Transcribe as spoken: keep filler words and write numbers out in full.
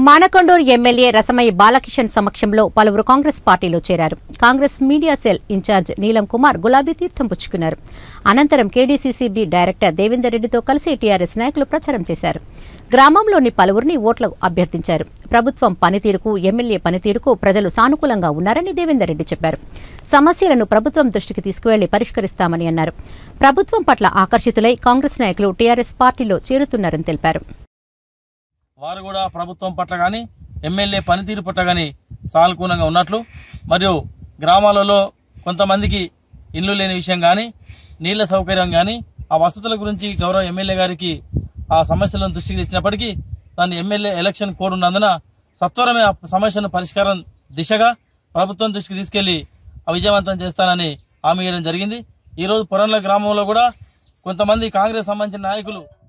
Manakondur MLA Rasamayya Balakishan సమక్షంలో పలువురు కాంగ్రెస్ పార్టీలో చేరారు. కాంగ్రెస్ మీడియా సెల్ ఇన్ఛార్జ్ నీలం కుమార్ గులాబీ తీర్థం పుచ్చుకున్నారు. అనంతరం కేడీసీసీబీ డైరెక్టర్ దేవేందర్ రెడ్డితో కలిసి టీఆర్ఎస్ నాయకులు ప్రచారం చేశారు. గ్రామంలోని పలువురిని ఓట్లకు అభ్యర్థించారు. ప్రభుత్వం పనితీరుకు, ఎమ్మెల్యే పనితీరుకు ప్రజలు సానుకూలంగా ఉన్నారని దేవేందర్ రెడ్డి చెప్పారు. సమస్యలను ప్రభుత్వం దృష్టికి తీసుకువెళ్లి పరిష్కరిస్తామని అన్నారు. ప్రభుత్వం పట్ల ఆకర్షితులై కాంగ్రెస్ నాయకులు టీఆర్ఎస్ పార్టీలో చేరుతున్నారని తెలిపారు. వారు కూడా ప్రభుత్వం పట్ల కానీ ఎమ్మెల్యే పనితీరు పట్ల కానీ సానుకూలంగా ఉన్నట్లు, మరియు గ్రామాలలో కొంతమందికి ఇల్లు లేని విషయం కానీ, నీళ్ల సౌకర్యం కానీ, ఆ వసతుల గురించి గౌరవ ఎమ్మెల్యే గారికి ఆ సమస్యలను దృష్టికి తెచ్చినప్పటికీ దాన్ని ఎమ్మెల్యే ఎలక్షన్ కోడ్ ఉన్నందున సత్వరమే ఆ సమస్యను పరిష్కారం దిశగా ప్రభుత్వం దృష్టికి తీసుకెళ్లి విజయవంతం చేస్తానని హామీ ఇవ్వడం జరిగింది. ఈ రోజు పొరంల గ్రామంలో కూడా కొంతమంది కాంగ్రెస్ సంబంధించిన నాయకులు